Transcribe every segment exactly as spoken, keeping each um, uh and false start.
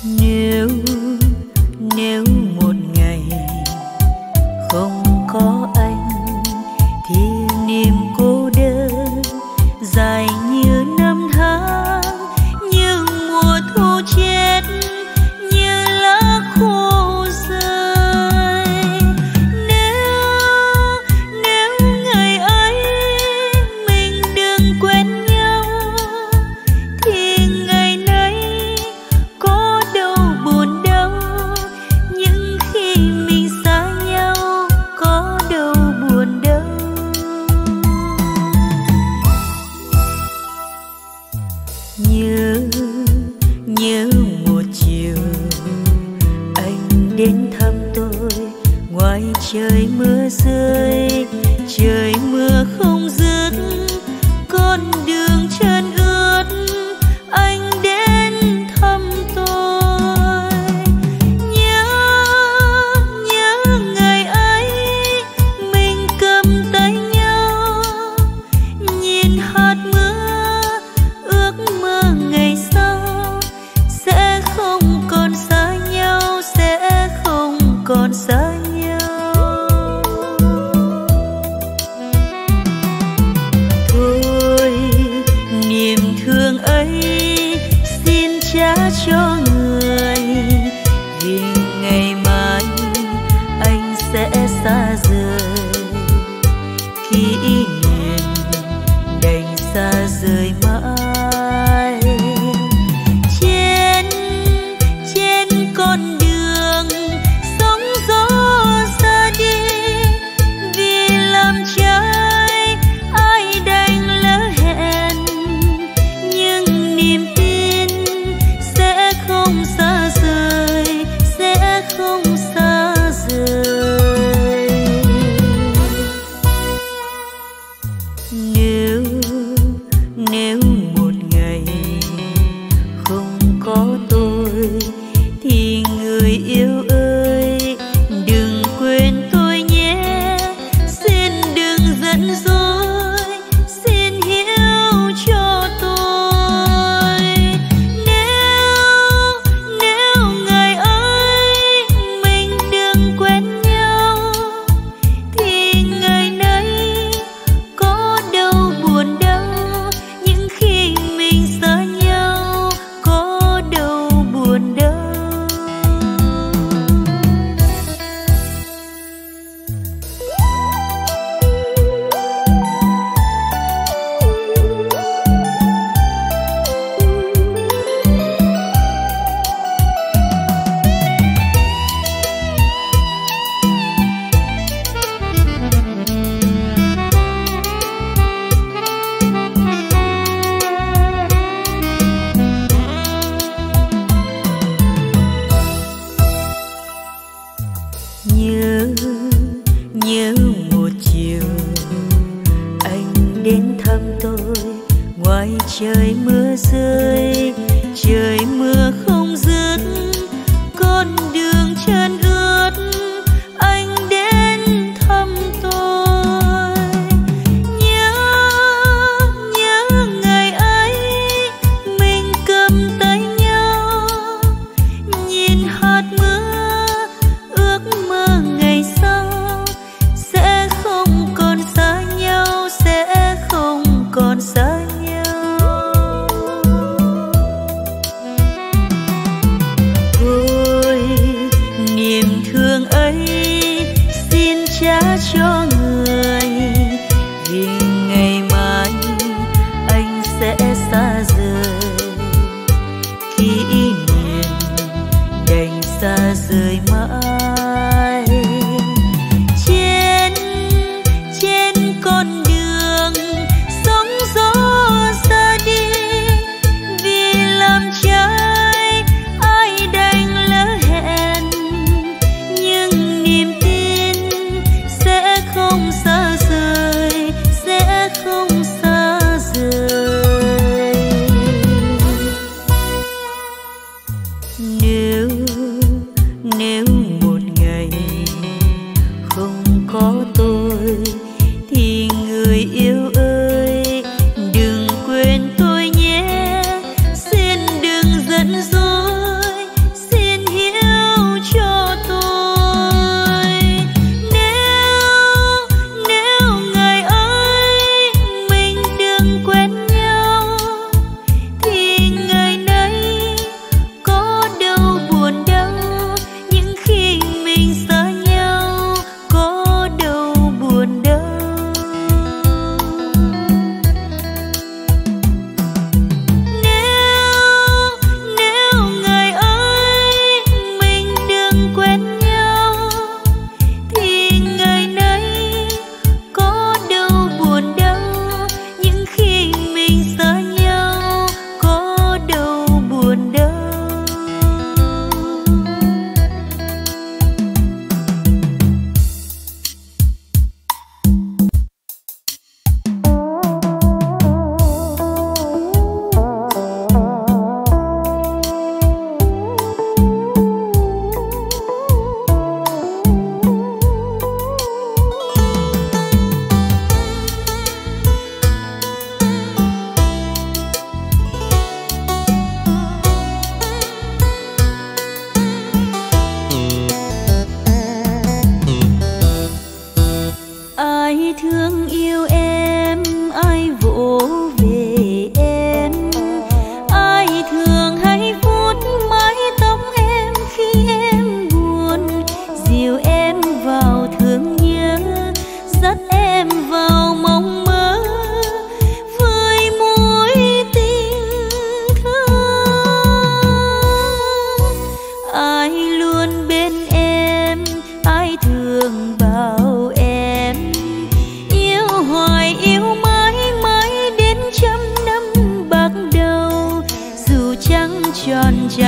Nếu nếu một ngày không có anh thì niềm cô đơn dài như năm tháng, như mùa thu chết, như lá khô rơi. Nếu nếu ngày ấy mình đừng quen nhau thì ngày nay có đâu buồn đâu, nhưng khi mình xa nhau có đâu buồn đâu. Nhớ nhớ một chiều anh đến thăm tôi, ngoài trời mưa rơi, trời mưa không dứt, con đường trơn ướt, anh đến thăm tôi. Nhớ nhớ ngày ấy mình cầm tay nhau, nhìn hạt mưa, ước mơ ngày sau sẽ không còn xa nhau, sẽ không còn xa nhau. Thôi niềm thương ấy xin trả cho người, vì ngày mai anh sẽ xa rời, kỷ niệm đành xa rời mãi. Trên trên con đường sóng gió ra đi, vì làm trái ai đành lỡ hẹn, nhưng niềm tin sẽ không xa rời, sẽ không xa rời. Nếu nếu một ngày không có tôi thì người yêu ơi đừng quên tôi nhé, xin đừng giận dỗi, xin hiểu cho tôi. Nếu nếu ngày ấy mình đừng quen nhau thì ngày nay có đâu buồn đâu, nhưng khi mình xa nhau có đâu buồn đâu. Nhớ nhớ một chiều anh đến thăm tôi, ngoài trời mưa rơi, trời mưa không dứt, con đường trơn ướt, anh đến thăm tôi. Nhớ nhớ ngày ấy mình cầm tay nhau, nhìn hạt mưa, ước mơ ngày sau sẽ không còn xa nhau, sẽ không còn xa nhau. Thôi niềm thương ấy xin trả cho người, vì ngày mai anh sẽ xa rời, kỷ niệm đành xa rời mãi. Trên trên con đường sóng gió ra đi, vì làm trái ai đành lỡ hẹn, nhưng niềm tin sẽ không xa rời, sẽ không xa rời. Nếu nếu một ngày không có tôi thì người yêu ơi đừng quên tôi nhé, xin đừng giận dỗi,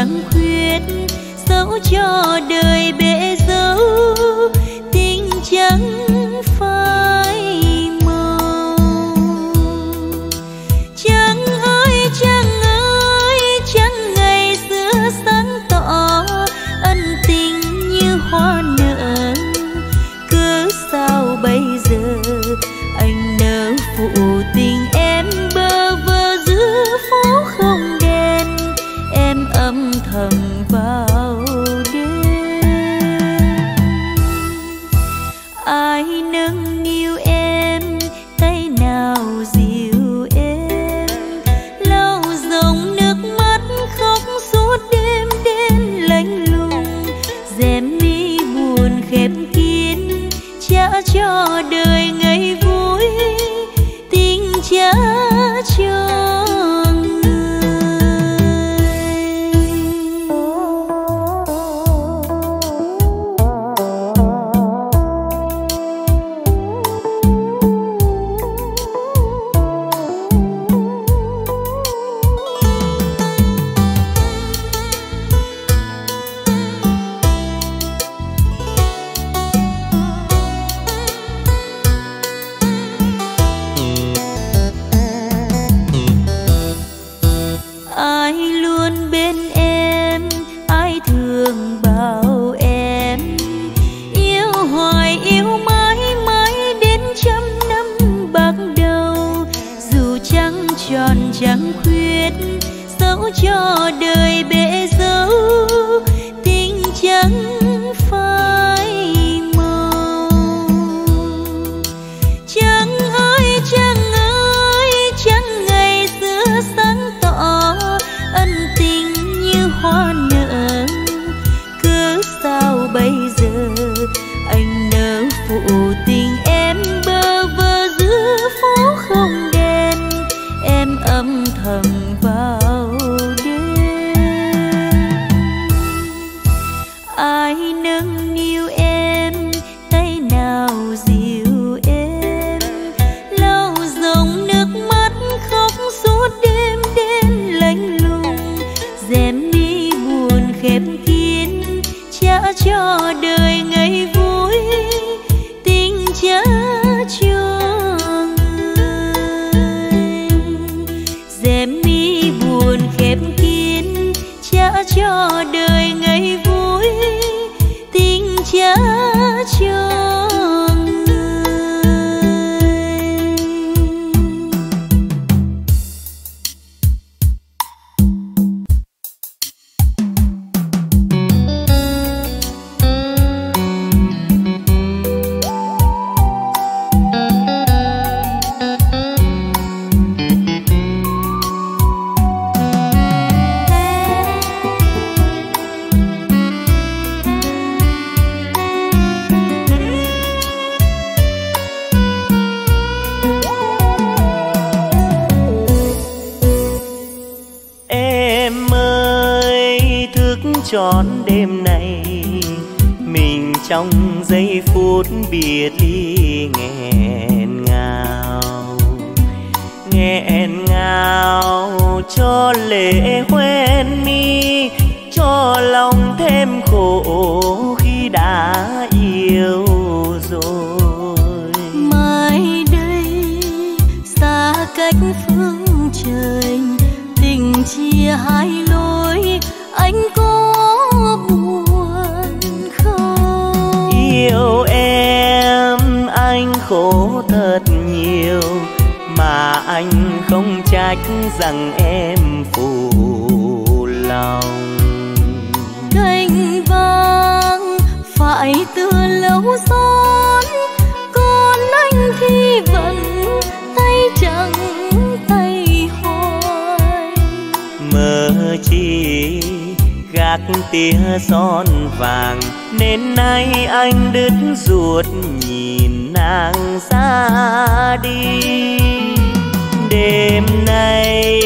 trắng khuyết, dẫu cho đời bể dâu tình chẳng phai màu. Trăng ơi trăng ơi, trăng ngày xưa sáng tỏ, ân tình như hoa nở, cớ sao bây giờ anh nỡ phụ tình em bơ vơ giữa phố không đèn, em âm thầm vào đêm. Ai nâng niu em, tay nào dịu em, lau dòng nước mắt khóc suốt đêm đen lạnh lùng, rèm mi buồn khép kín trả cho đời ngày vui, tình trả cho trăng khuyết, dẫu cho đời bể dâu tình chẳng phai màu. Trăng ơi trăng ơi, trăng ngày xưa sáng tỏ, ân tình như hoa nở, cớ sao bây giờ anh nỡ phụ tình em bơ vơ giữa phố không đèn, em âm thầm vào đêm. Ai nâng niu em, tay nào dịu em, lau dòng nước mắt khóc suốt đêm đen lạnh lùng, rèm mi buồn khép kín trả cho đời ngày vui, tình trả cho rèm mi buồn khép kín trả cho đời ngày vui, tình trả cho trọn đêm này, mình trong giây phút biệt ly nghẹn ngào, nghẹn ngào cho lệ hoen mi, cho lòng thêm khổ khi đã yêu rồi. Mai đây xa cách phương trời, tình chia hai lối, anh có buồn không? Yêu em anh khổ thật nhiều, mà anh không trách rằng em phụ lòng. Cành vàng phải tựa lâu gió, còn anh thì vẫn tay trắng tay hoài. Mơ chi gác tia son vàng, nên nay anh đứt ruột nhìn nàng ra đi. Đêm nay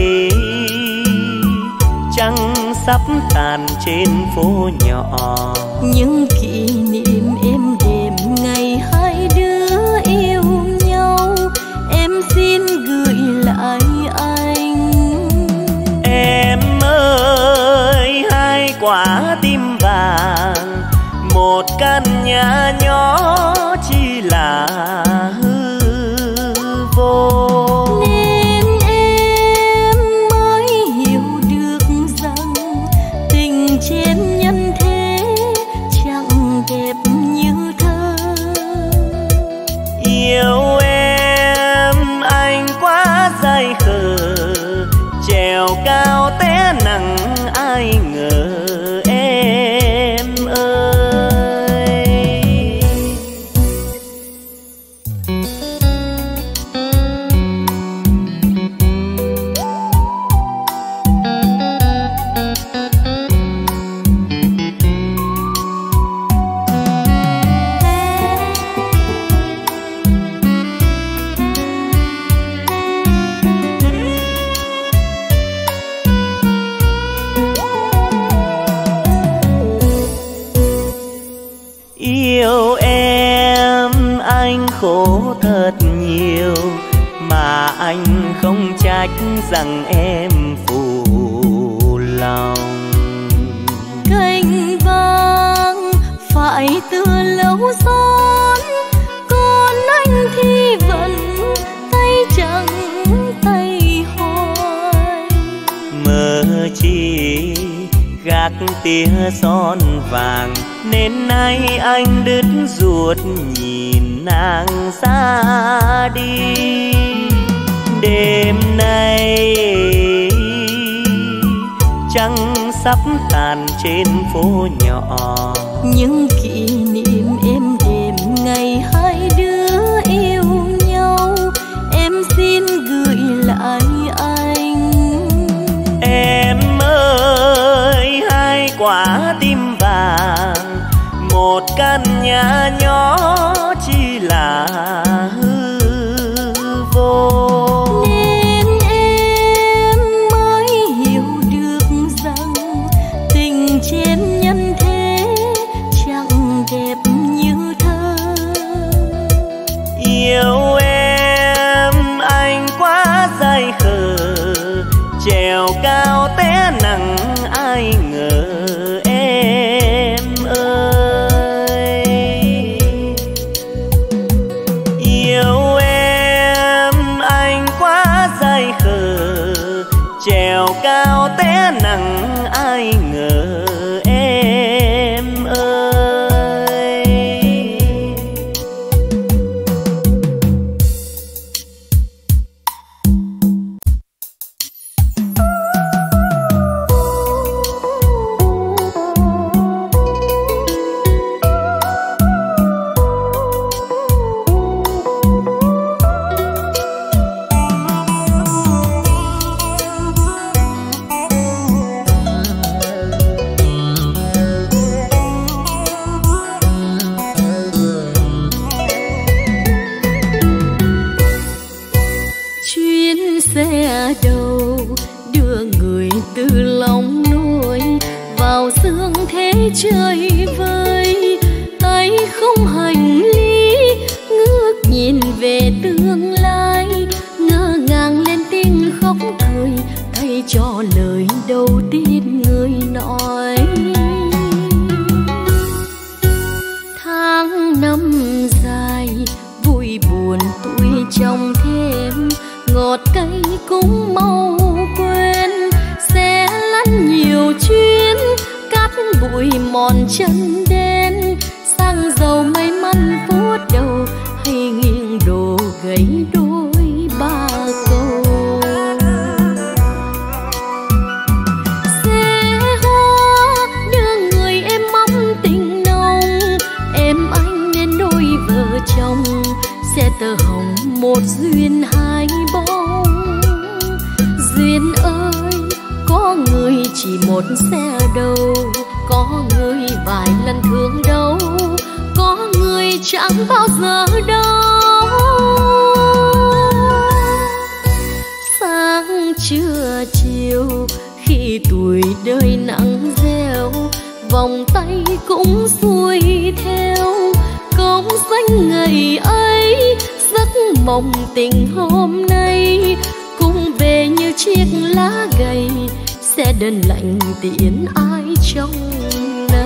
trăng sắp tàn trên phố nhỏ, những kỷ niệm êm đềm ngày hai đứa yêu nhau, em xin gửi lại anh. Em ơi quả tim vàng, một căn nhà nhỏ chỉ là hư vô. Nên em mới hiểu được rằng tình trên nhân thế chẳng đẹp như thơ. Yêu em anh quá dại khờ, trèo cao té nặng ai ngờ em ơi. Yêu em anh khổ thật nhiều, mà anh không trách rằng em phụ lòng. Cành vàng phải tựa lâu son, còn anh thì vẫn tay trắng tay hoài. Mơ chi gác tia son vàng, nên nay anh đứt ruột nhìn nàng ra đi. Đêm nay trăng sắp tàn trên phố nhỏ, những kỷ niệm êm đềm ngày hai đứa yêu nhau em xin gửi lại anh. Em ơi hai quả tim vàng, một căn nhà nhỏ chỉ là hư vô. Nên em mới hiểu được rằng tình trên nhân thế chẳng đẹp như thơ. Yêu em anh quá dại khờ, trèo cao té nặng ai ngờ em ơi. Yêu em anh quá dại khờ, trèo cao té nặng ai ngờ em ơi. Xe đầu đưa người từ lòng núi vào sương thế trời vơi, tay không hành lý ngước nhìn về tương lai, ngơ ngàng lên tiếng khóc cười thay cho lời đầu tiên người nói. Tháng năm dài vui buồn tuổi trong thêm, ngọt cay cũng mau quên, sẽ lăn nhiều chuyến cát bụi mòn chân đen, xăng dầu may mắn phút đầu hay nghiêng đổ gãy đôi ba câu. Xe hoa đưa người em mong tình nồng, em anh nên đôi vợ chồng, xe tơ hồng một duyên hai bóng. Duyên ơi có người chỉ một xe đầu, có người vài lần thương đâu, có người chẳng bao giờ đâu. Sáng trưa chiều khi tuổi đời nắng gieo, vòng tay cũng xuôi theo công danh ngày ấy. Giấc mộng tình hôm nay cũng về như chiếc lá gầy, xe đơn lạnh tiễn ai trong này.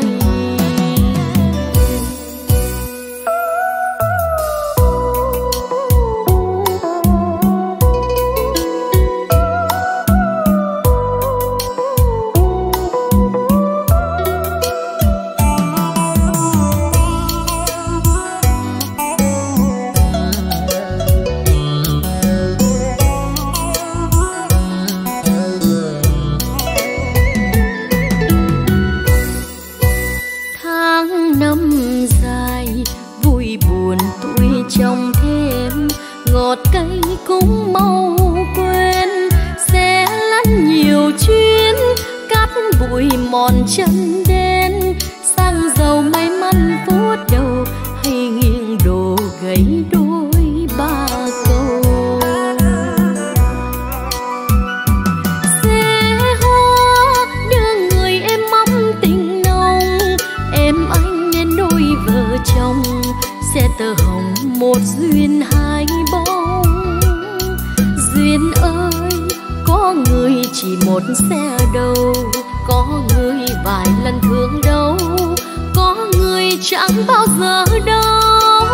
Trong thêm ngọt cay cũng mau quên, sẽ lăn nhiều chuyến cát bụi mòn chân đen, xăng dầu may mắn phút đầu hay nghiêng đổ gãy đôi ba câu. Xe hoa đưa người em mong tình nồng, em anh nên đôi vợ chồng, xe tơ hồng một duyên hai bóng. Duyên ơi, có người chỉ một xe đầu, có người vài lần thương đâu, có người chẳng bao giờ đâu.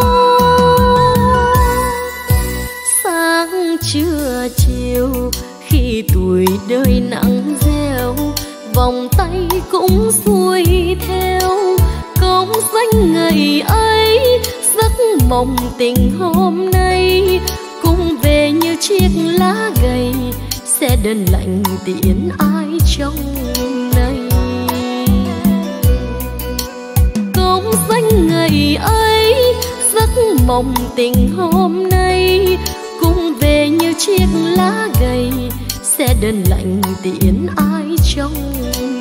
Sáng trưa chiều khi tuổi đời nắng gieo, vòng tay cũng xuôi theo công danh ngày ấy. Giấc mộng tình hôm nay cũng về như chiếc lá gầy, sẽ đơn lạnh tiễn ai trong này. Công danh ngày ấy, giấc mộng tình hôm nay cũng về như chiếc lá gầy, sẽ đơn lạnh tiễn ai trong